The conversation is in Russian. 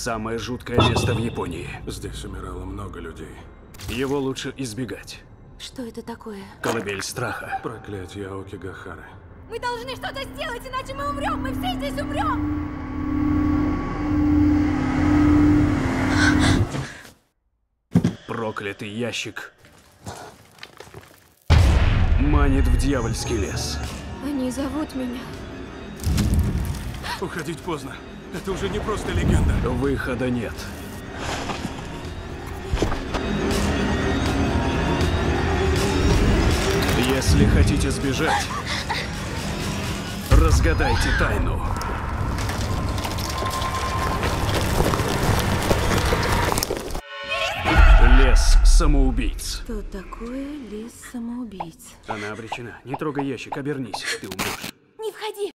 Самое жуткое место в Японии. Здесь умирало много людей. Его лучше избегать. Что это такое? Колыбель страха. Проклятие Аокигахары. Мы должны что-то сделать, иначе мы умрем! Мы все здесь умрем! Проклятый ящик манит в дьявольский лес. Они зовут меня. Уходить поздно. Это уже не просто легенда. Выхода нет. Если хотите сбежать, разгадайте тайну. Лес самоубийц. Что такое лес самоубийц? Она обречена. Не трогай ящик, обернись, ты умрешь. Не входи!